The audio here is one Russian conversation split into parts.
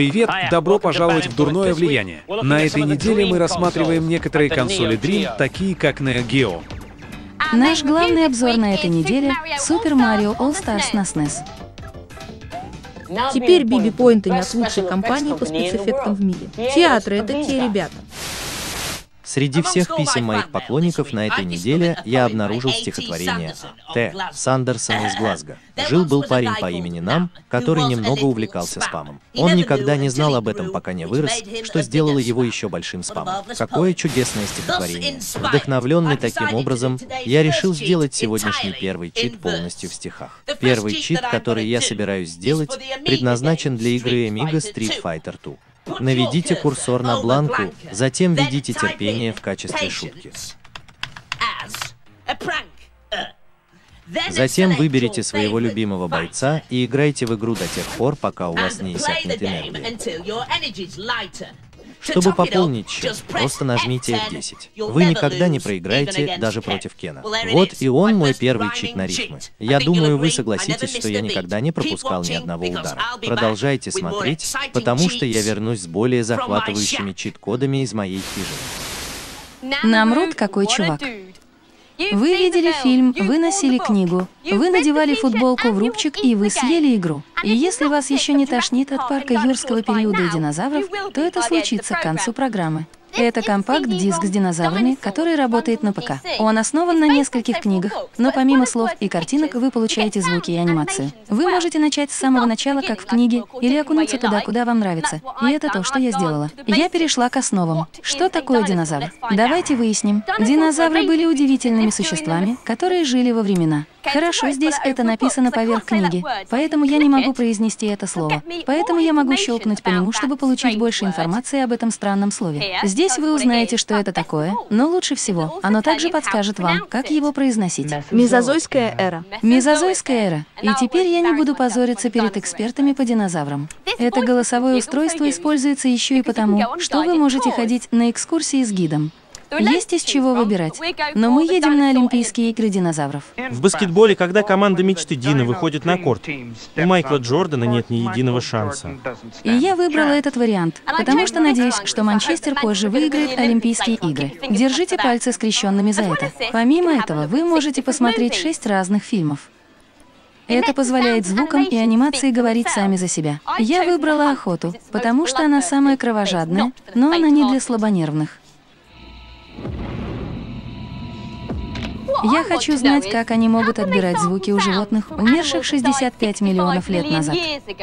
Привет, добро пожаловать в Дурное влияние. На этой неделе мы рассматриваем некоторые консоли Dream, такие как Neo Geo. Наш главный обзор на этой неделе — Super Mario All Stars на SNES. Теперь Биби поинтами от лучшей компании по спецэффектам в мире. Театры — это те ребята. Среди всех писем моих поклонников на этой неделе я обнаружил стихотворение Т. Сандерсона из Глазго. Жил-был парень по имени Нам, который немного увлекался спамом. Он никогда не знал об этом, пока не вырос, что сделало его еще большим спамом. Какое чудесное стихотворение. Вдохновленный таким образом, я решил сделать сегодняшний первый чит полностью в стихах. Первый чит, который я собираюсь сделать, предназначен для игры Amiga Street Fighter 2. Наведите курсор на бланку, затем введите терпение в качестве шутки. Затем выберите своего любимого бойца и играйте в игру до тех пор, пока у вас не иссякнет энергия. Чтобы пополнить счет, просто нажмите F10. Вы никогда не проиграете, даже против Кена. Вот и он мой первый чит на рифмы. Я думаю, вы согласитесь, что я никогда не пропускал ни одного удара. Продолжайте смотреть, потому что я вернусь с более захватывающими чит-кодами из моей хижины. Намруд какой чувак. Вы видели фильм, вы носили книгу, вы надевали футболку в рубчик и вы съели игру. И если вас еще не тошнит от парка юрского периода и динозавров, то это случится к концу программы. Это компакт-диск с динозаврами, который работает на ПК. Он основан на нескольких книгах, но помимо слов и картинок вы получаете звуки и анимацию. Вы можете начать с самого начала, как в книге, или окунуться туда, куда вам нравится. И это то, что я сделала. Я перешла к основам. Что такое динозавр? Давайте выясним. Динозавры были удивительными существами, которые жили во времена. Хорошо, здесь это написано поверх книги, поэтому я не могу произнести это слово. Поэтому я могу щелкнуть по нему, чтобы получить больше информации об этом странном слове. Здесь вы узнаете, что это такое, но лучше всего оно также подскажет вам, как его произносить. Мезозойская эра. Мезозойская эра. И теперь я не буду позориться перед экспертами по динозаврам. Это голосовое устройство используется еще и потому, что вы можете ходить на экскурсии с гидом. Есть из чего выбирать, но мы едем на Олимпийские игры динозавров. В баскетболе, когда команда мечты Дина выходит на корт, у Майкла Джордана нет ни единого шанса. И я выбрала этот вариант, потому что надеюсь, что Манчестер позже выиграет Олимпийские игры. Держите пальцы скрещенными за это. Помимо этого, вы можете посмотреть 6 разных фильмов. Это позволяет звукам и анимации говорить сами за себя. Я выбрала охоту, потому что она самая кровожадная, но она не для слабонервных. Я хочу знать, как они могут отбирать звуки у животных, умерших 65 миллионов лет назад.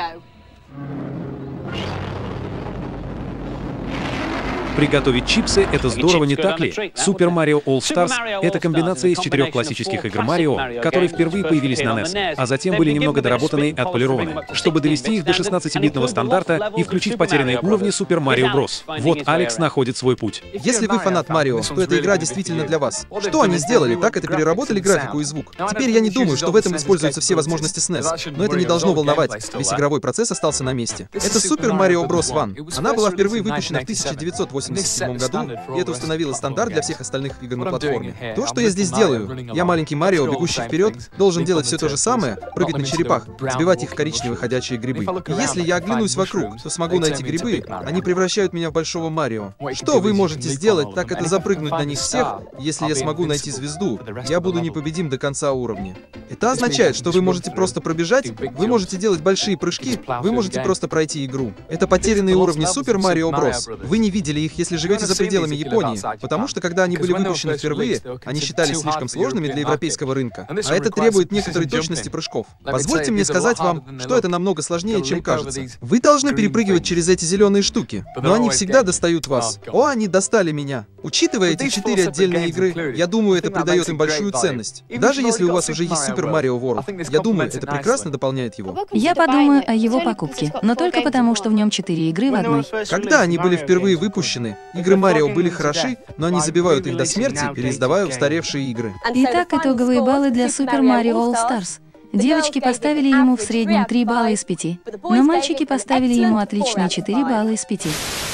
Приготовить чипсы — это здорово, не так ли? Super Mario All Stars — это комбинация из 4 классических игр Марио, которые впервые появились на NES, а затем были немного доработаны и отполированы, чтобы довести их до 16-битного стандарта и включить потерянные уровни Super Mario Bros. Вот Алекс находит свой путь. Если вы фанат Марио, то эта игра действительно для вас. Что они сделали? Так это переработали графику и звук. Теперь я не думаю, что в этом используются все возможности SNES, но это не должно волновать, весь игровой процесс остался на месте. Это Super Mario Bros. 1. Она была впервые выпущена в 1987 году, и это установило стандарт для всех остальных игр на платформе. То, что я здесь делаю, я маленький Марио, бегущий вперед, должен делать все то же самое, прыгать на черепах, сбивать их в коричневые ходячие грибы. И если я оглянусь вокруг, то смогу найти грибы, они превращают меня в большого Марио. Что вы можете сделать, так это запрыгнуть на них всех, если я смогу найти звезду, я буду непобедим до конца уровня. Это означает, что вы можете просто пробежать, вы можете делать большие прыжки, вы можете просто пройти игру. Это потерянные уровни Super Mario Bros. Вы не видели их, если живете за пределами Японии, потому что когда они были выпущены впервые, они считались слишком сложными для европейского рынка, а это требует некоторой точности прыжков. Позвольте мне сказать вам, что это намного сложнее, чем кажется. Вы должны перепрыгивать через эти зеленые штуки, но они всегда достают вас. О, они достали меня. Учитывая эти 4 отдельные игры, я думаю, это придает им большую ценность. Даже если у вас уже есть Super Mario World, я думаю, это прекрасно дополняет его. Я подумаю о его покупке, но только потому, что в нем 4 игры в одной. Когда они были впервые выпущены, игры Марио были хороши, но они забивают их до смерти, переиздавая устаревшие игры. Итак, итоговые баллы для Super Mario All Stars. Девочки поставили ему в среднем 3 балла из 5, но мальчики поставили ему отличные 4 балла из 5.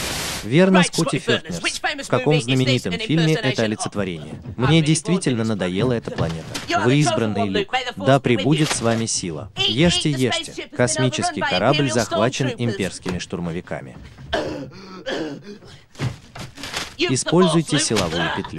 Верно, Скотти Фертнерс. В каком знаменитом фильме это олицетворение? Мне действительно надоела эта планета. Вы избранный Люк. Да пребудет с вами сила. Ешьте, ешьте. Космический корабль захвачен имперскими штурмовиками. Используйте силовую петлю.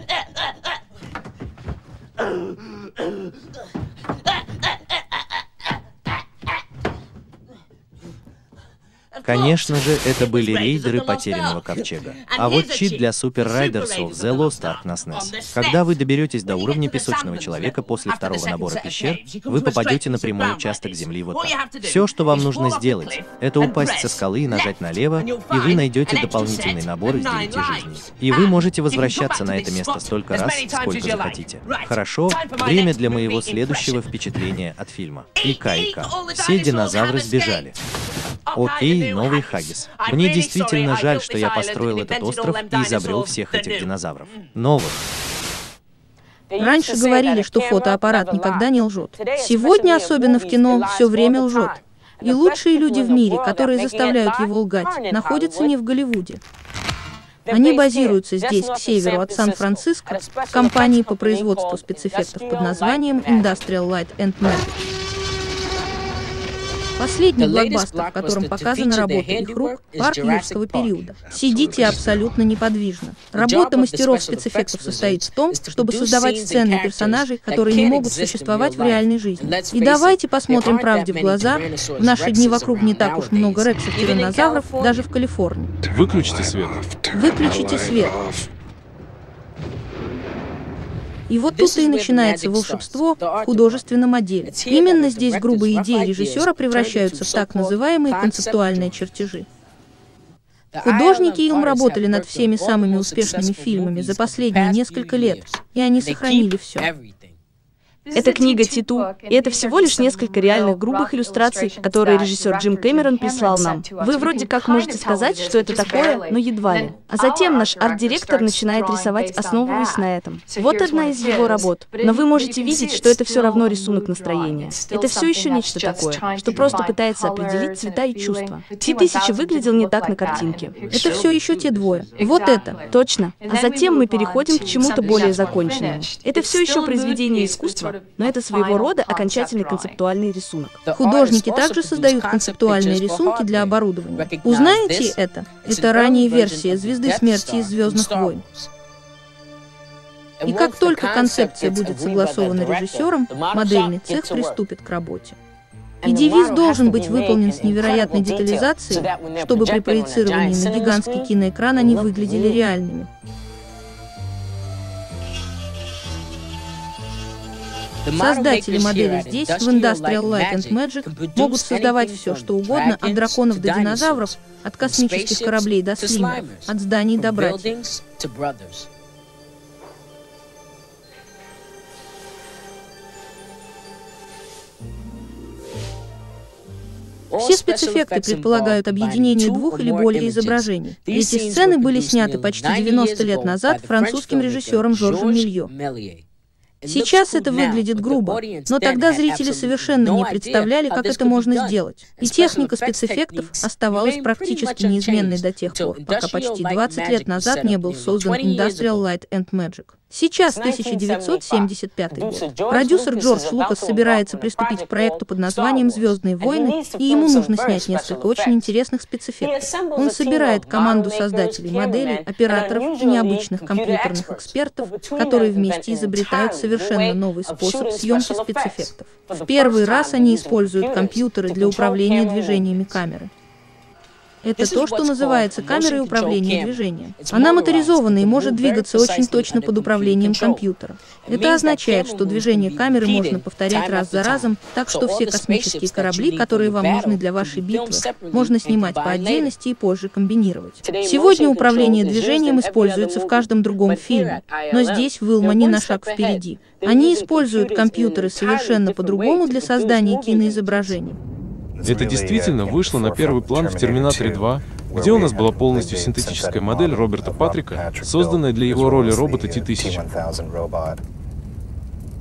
Конечно же, это были рейдеры потерянного ковчега. А вот чит для Super Riders of the Lost Ark на SNES. Когда вы доберетесь до уровня песочного человека после второго набора пещер, вы попадете на прямой участок земли вот так. Все, что вам нужно сделать, это упасть со скалы и нажать налево, и вы найдете дополнительный набор из 9 жизней. И вы можете возвращаться на это место столько раз, сколько захотите. Хорошо, время для моего следующего впечатления от фильма. Ика. Все динозавры сбежали. Окей, новый Хаггис. Мне действительно жаль, что я построил этот остров и изобрел всех этих динозавров. Новых. Раньше говорили, что фотоаппарат никогда не лжет. Сегодня, особенно в кино, все время лжет. И лучшие люди в мире, которые заставляют его лгать, находятся не в Голливуде. Они базируются здесь, к северу от Сан-Франциско, в компании по производству спецэффектов под названием Industrial Light and Magic. Последний блокбастер, в котором показана работа их рук, парк юрского периода. Сидите абсолютно неподвижно. Работа мастеров спецэффектов состоит в том, чтобы создавать сцены и персонажей, которые не могут существовать в реальной жизни. И давайте посмотрим правде в глаза. В наши дни вокруг не так уж много рексов-тираннозавров, даже в Калифорнии. Выключите свет. Выключите свет. И вот тут и начинается волшебство в художественном отделе. Именно здесь грубые идеи режиссера превращаются в так называемые концептуальные чертежи. Художники Илм работали над всеми самыми успешными фильмами за последние несколько лет, и они сохранили все. Это книга Титу, и это всего лишь несколько реальных грубых иллюстраций, которые режиссер Джим Кэмерон прислал нам. Вы вроде как можете сказать, что это такое, но едва ли. А затем наш арт-директор начинает рисовать, основываясь на этом. Вот одна из его работ. Но вы можете видеть, что это все равно рисунок настроения. Это все еще нечто такое, что просто пытается определить цвета и чувства. T-1000 выглядел не так на картинке. Это все еще те двое. Вот это. Точно. А затем мы переходим к чему-то более законченному. Это все еще произведение искусства, но это своего рода окончательный концептуальный рисунок. Художники также создают концептуальные рисунки для оборудования. Узнаете это? Это ранняя версия «Звезды смерти» из «Звездных войн». И как только концепция будет согласована режиссером, модельный цех приступит к работе. И девиз должен быть выполнен с невероятной детализацией, чтобы при проецировании на гигантский киноэкран они выглядели реальными. Создатели моделей здесь, в Industrial Light and Magic, могут создавать все, что угодно, от драконов до динозавров, от космических кораблей до слимеров, от зданий до братьев. Все спецэффекты предполагают объединение двух или более изображений. Эти сцены были сняты почти 90 лет назад французским режиссером Жоржем Мелье. Сейчас это выглядит грубо, но тогда зрители совершенно не представляли, как это можно сделать. И техника спецэффектов оставалась практически неизменной до тех пор, пока почти 20 лет назад не был создан Industrial Light and Magic. Сейчас 1975 год. Продюсер Джордж Лукас собирается приступить к проекту под названием «Звездные войны», и ему нужно снять несколько очень интересных спецэффектов. Он собирает команду создателей моделей, операторов и необычных компьютерных экспертов, которые вместе изобретают совершенно новый способ съемки спецэффектов. В первый раз они используют компьютеры для управления движениями камеры. Это то, что называется камерой управления движением. Она моторизована и может двигаться очень точно под управлением компьютера. Это означает, что движение камеры можно повторять раз за разом, так что все космические корабли, которые вам нужны для вашей битвы, можно снимать по отдельности и позже комбинировать. Сегодня управление движением используется в каждом другом фильме, но здесь Вилма не на шаг впереди. Они используют компьютеры совершенно по-другому для создания киноизображений. Это действительно вышло на первый план в «Терминаторе 2», где у нас была полностью синтетическая модель Роберта Патрика, созданная для его роли робота T-1000.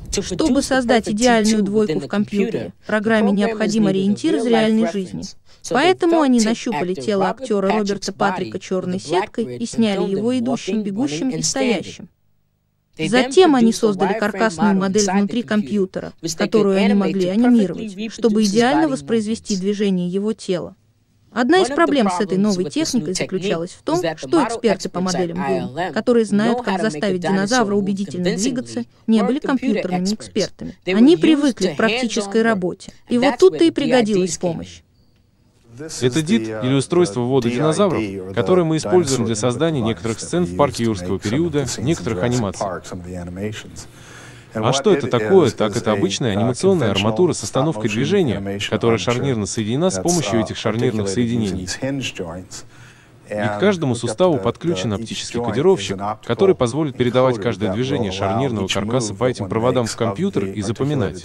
Чтобы создать идеальную двойку в компьютере, программе необходим ориентир из реальной жизни. Поэтому они нащупали тело актера Роберта Патрика черной сеткой и сняли его идущим, бегущим и стоящим. Затем они создали каркасную модель внутри компьютера, которую они могли анимировать, чтобы идеально воспроизвести движение его тела. Одна из проблем с этой новой техникой заключалась в том, что эксперты по моделям Bloom, которые знают, как заставить динозавра убедительно двигаться, не были компьютерными экспертами. Они привыкли к практической работе. И вот тут-то и пригодилась помощь. Это ДИТ, или устройство ввода динозавров, которое мы используем для создания некоторых сцен в парке юрского периода, некоторых анимаций. А что это такое? Так, это обычная анимационная арматура с остановкой движения, которая шарнирно соединена с помощью этих шарнирных соединений. И к каждому суставу подключен оптический кодировщик, который позволит передавать каждое движение шарнирного каркаса по этим проводам в компьютер и запоминать.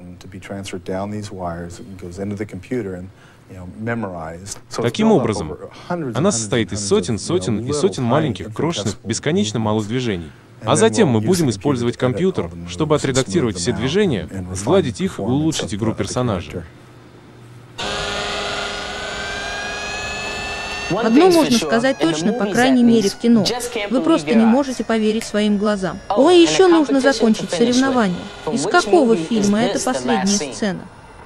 Таким образом, она состоит из сотен и сотен маленьких, крошечных, бесконечно малых движений. А затем мы будем использовать компьютер, чтобы отредактировать все движения, сгладить их и улучшить игру персонажа. Одно можно сказать точно, по крайней мере, в кино. Вы просто не можете поверить своим глазам. Ой, еще нужно закончить соревнование. Из какого фильма это последняя сцена?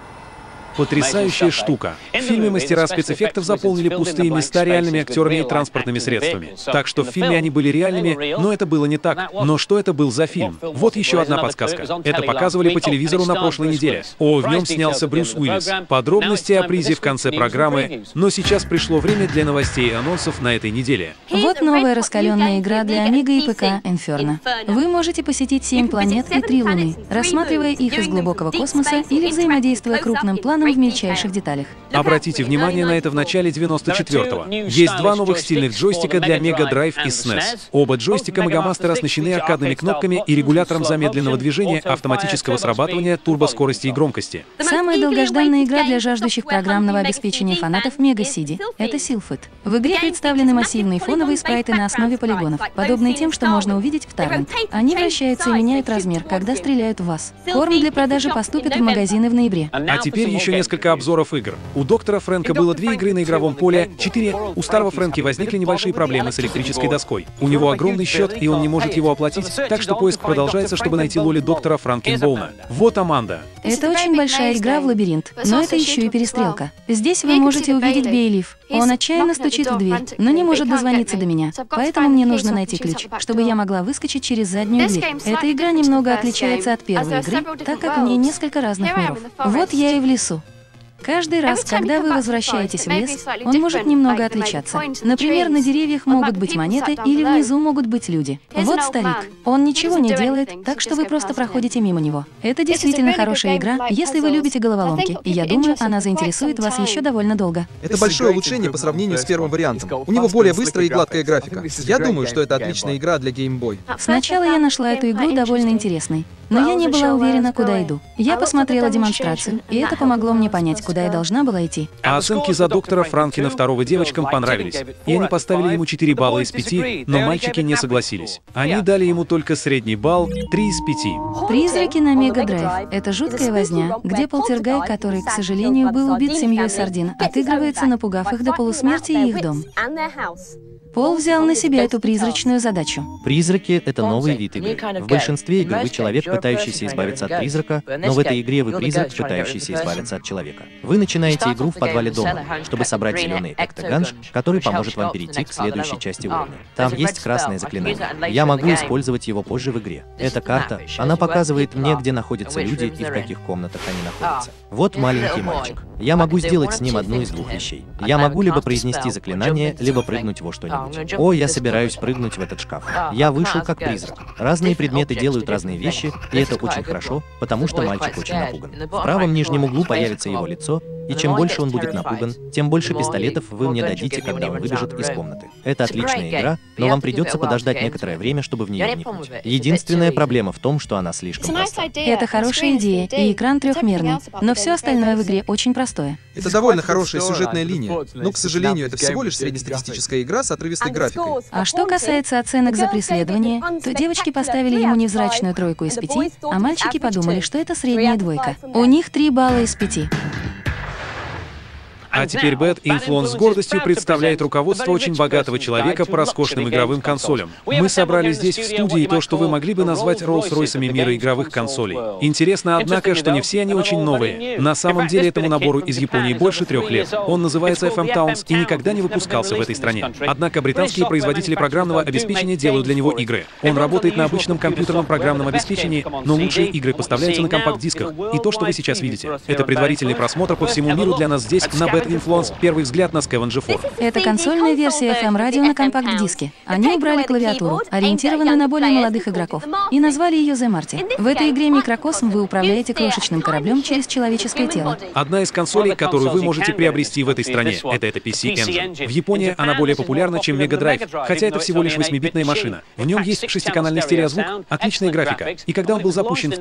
Потрясающая штука. В фильме мастера спецэффектов заполнили пустые места реальными актерами и транспортными средствами. Так что в фильме они были реальными, но это было не так. Но что это был за фильм? Вот еще одна подсказка. Это показывали по телевизору на прошлой неделе. В нем снялся Брюс Уиллис. Подробности о призе в конце программы. Но сейчас пришло время для новостей и анонсов на этой неделе. Вот новая раскаленная игра для Amiga и ПК Inferno. Вы можете посетить 7 планет и 3 Луны, рассматривая их из глубокого космоса или взаимодействуя крупным планом в мельчайших деталях. Обратите внимание на это в начале 94-го. Есть два новых стильных джойстика для Mega Drive и SNES. Оба джойстика Mega Master оснащены аркадными кнопками и регулятором замедленного движения, автоматического срабатывания, турбоскорости и громкости. Самая долгожданная игра для жаждущих программного обеспечения фанатов Mega CD — это Silphid. В игре представлены массивные фоновые спрайты на основе полигонов, подобные тем, что можно увидеть в Torrent. Они вращаются и меняют размер, когда стреляют в вас. Корм для продажи поступит в магазины в ноябре. А теперь еще несколько обзоров игр. У доктора Фрэнка было 2 игры на игровом поле, 4. У старого Фрэнки возникли небольшие проблемы с электрической доской. У него огромный счет, и он не может его оплатить, так что поиск продолжается, чтобы найти Лоли доктора Франкенбоуна. Вот Аманда. Это очень большая игра в лабиринт, но это еще и перестрелка. Здесь вы можете увидеть Бейлиф. Он отчаянно стучит в дверь, но не может дозвониться до меня. Поэтому мне нужно найти ключ, чтобы я могла выскочить через заднюю дверь. Эта игра немного отличается от первой игры, так как в ней несколько разных миров. Вот я и в лесу. Каждый раз, когда вы возвращаетесь в лес, он может немного отличаться. Например, на деревьях могут быть монеты или внизу могут быть люди. Вот старик. Он ничего не делает, так что вы просто проходите мимо него. Это действительно хорошая игра, если вы любите головоломки, и я думаю, она заинтересует вас еще довольно долго. Это большое улучшение по сравнению с первым вариантом. У него более быстрая и гладкая графика. Я думаю, что это отличная игра для Game Boy. Сначала я нашла эту игру довольно интересной, но я не была уверена, куда иду. Я посмотрела демонстрацию, и это помогло мне понять, куда я должна была идти. А оценки за доктора Франкена II девочкам понравились. И они поставили ему 4 балла из 5, но мальчики не согласились. Они дали ему только средний балл 3 из 5. «Призраки на Mega Drive» — это жуткая возня, где полтергай, который, к сожалению, был убит семьей Сардин, отыгрывается, напугав их до полусмерти и их дом. Пол взял на себя эту призрачную задачу. Призраки — это новый вид игры. В большинстве игр вы человек, пытающийся избавиться от призрака, но в этой игре вы призрак, пытающийся избавиться от человека. Вы начинаете игру в подвале дома, чтобы собрать зеленый эктоганж, который поможет вам перейти к следующей части уровня. Там есть красное заклинание. Я могу использовать его позже в игре. Эта карта, она показывает мне, где находятся люди и в каких комнатах они находятся. Вот маленький мальчик. Я могу сделать с ним одну из двух вещей. Я могу либо произнести заклинание, либо прыгнуть во что-нибудь. О, я собираюсь прыгнуть в этот шкаф. Я вышел как призрак. Разные предметы делают разные вещи, и это очень хорошо, потому что мальчик очень напуган. В правом нижнем углу появится его лицо, И чем больше он будет напуган, тем больше пистолетов вы мне дадите, когда он выбежит из комнаты. Это отличная игра, но вам придется подождать некоторое время, чтобы в нее вникнуть. Единственная проблема в том, что она слишком проста. Это хорошая идея, и экран трехмерный, но все остальное в игре очень простое. Это довольно хорошая сюжетная линия, но, к сожалению, это всего лишь среднестатистическая игра с отрывистой графикой. А что касается оценок за преследование, то девочки поставили ему невзрачную 3 из 5, а мальчики подумали, что это средняя 2. У них 3 балла из 5. А теперь Bad Influence с гордостью представляет руководство очень богатого человека по роскошным игровым консолям. Мы собрали здесь в студии то, что вы могли бы назвать Роллс-Ройсами мира игровых консолей. Интересно, однако, что не все они очень новые. На самом деле этому набору из Японии больше 3 лет. Он называется FM Towns и никогда не выпускался в этой стране. Однако британские производители программного обеспечения делают для него игры. Он работает на обычном компьютерном программном обеспечении, но лучшие игры поставляются на компакт-дисках. И то, что вы сейчас видите, это предварительный просмотр по всему миру для нас здесь, на Bad Influence, первый взгляд на Scavenger 4. Это консольная версия FM-радио на компакт-диске. Они убрали клавиатуру, ориентированную на более молодых игроков, и назвали ее The Marty. В этой игре «Микрокосм» вы управляете крошечным кораблем через человеческое тело. Одна из консолей, которую вы можете приобрести в этой стране, это PC Engine. В Японии она более популярна, чем Mega Drive, хотя это всего лишь 8-битная машина. В нем есть 6-канальный стереозвук, отличная графика. И когда он был запущен в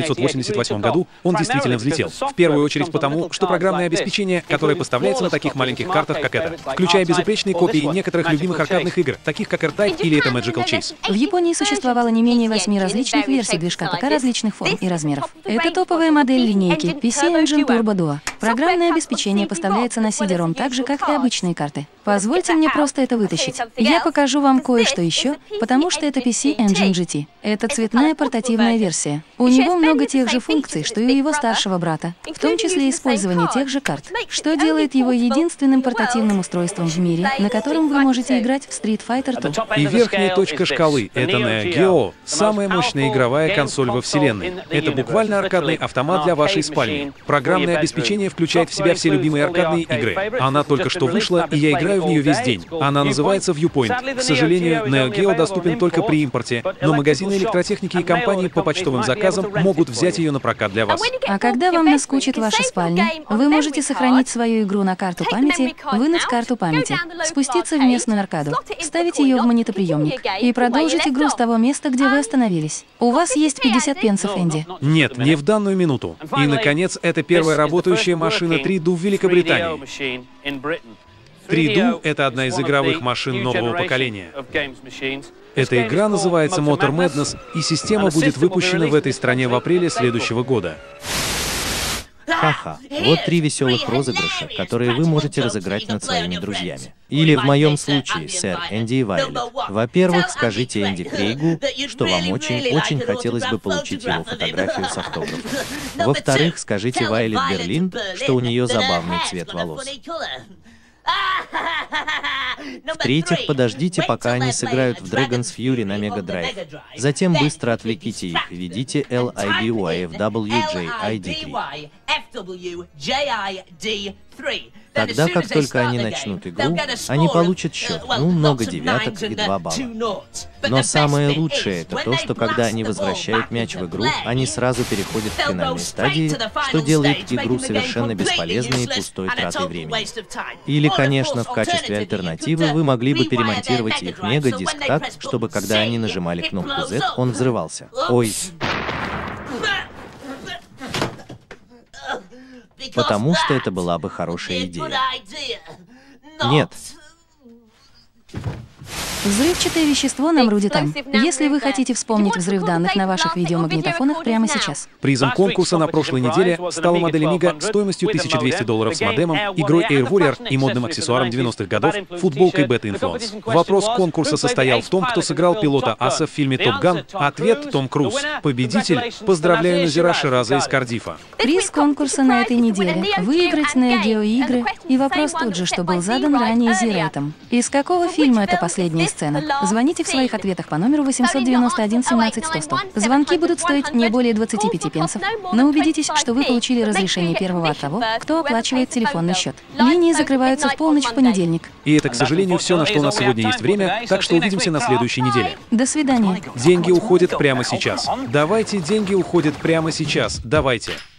1988 году, он действительно взлетел. В первую очередь потому, что программное обеспечение, которое поставляется на таких маленьких картах, как это, включая безупречные копии некоторых любимых аркадных игр, таких как R-Type или это Magical Chase. В Японии существовало не менее 8 различных версий движка ПК различных форм и размеров. Это топовая модель линейки PC Engine Turbo Duo. Программное обеспечение поставляется на CD-ROM так же, как и обычные карты. Позвольте мне просто это вытащить. Я покажу вам кое-что еще, потому что это PC Engine GT. Это цветная портативная версия. У него много тех же функций, что и у его старшего брата, в том числе использование тех же карт, что делает его единственным портативным устройством в мире, на котором вы можете играть в Street Fighter 2. И верхняя точка шкалы — это Neo Geo, самая мощная игровая консоль во вселенной. Это буквально аркадный автомат для вашей спальни. Программное обеспечение включает в себя все любимые аркадные игры. Она только что вышла, и я играю в нее весь день. Она называется Viewpoint. К сожалению, Neo Geo доступен только при импорте, но магазины электротехники и компании по почтовым заказам могут взять ее на прокат для вас. А когда вам наскучит ваша спальня, вы можете сохранить свою игру на карту памяти, вынуть карту памяти, спуститься в местную аркаду, вставить ее в магнитоприемник и продолжить игру с того места, где вы остановились. У вас есть 50 пенсов, Энди. Нет, не в данную минуту. И, наконец, это первая работающая машина 3DO в Великобритании. 3DO — это одна из игровых машин нового поколения. Эта игра называется Motor Madness, и система будет выпущена в этой стране в апреле следующего года. Ха-ха. Вот 3 веселых розыгрыша, которые вы можете разыграть над своими друзьями. Или в моем случае, сэр Энди и Вайлет. Во-первых, скажите Энди Крейгу, что вам очень-очень хотелось бы получить его фотографию с автографом. Во-вторых, скажите Вайлет Берлин, что у нее забавный цвет волос. В-третьих, подождите, пока они сыграют в Dragon's Fury на Mega Drive. Затем быстро отвлеките их и введите LIBYFWJID3. Тогда, как только они начнут игру, они получат счет, много девяток и 2 балла. Но самое лучшее — это то, что когда они возвращают мяч в игру, они сразу переходят к финальной стадии, что делает игру совершенно бесполезной и пустой тратой времени. Или, конечно, в качестве альтернативы вы могли бы перемонтировать их мега-диск так, чтобы когда они нажимали кнопку Z, он взрывался. Ой. Потому что это была бы хорошая идея. Нет. Взрывчатое вещество на Мрудитам. Если вы хотите вспомнить взрыв данных на ваших видеомагнитофонах прямо сейчас. Призом конкурса на прошлой неделе стала модель Amiga стоимостью $1200 с модемом, игрой Air Warrior и модным аксессуаром 90-х годов, футболкой Bad Influence. Вопрос конкурса состоял в том, кто сыграл пилота Аса в фильме «Топ Ган». Ответ — Том Круз. Победитель — поздравляю Назира Шираза из Кардифа. Приз конкурса на этой неделе — выиграть Neo Geo игры. И вопрос тот же, что был задан ранее Зирайтом. Из какого фильма это последняя сцена? Звоните в своих ответах по номеру 891 17 100 100. Звонки будут стоить не более 25 пенсов, но убедитесь, что вы получили разрешение первого от того, кто оплачивает телефонный счет. Линии закрываются в полночь в понедельник. И это, к сожалению, все, на что у нас сегодня есть время, так что увидимся на следующей неделе. До свидания. Деньги уходят прямо сейчас. Давайте, деньги уходят прямо сейчас. Давайте.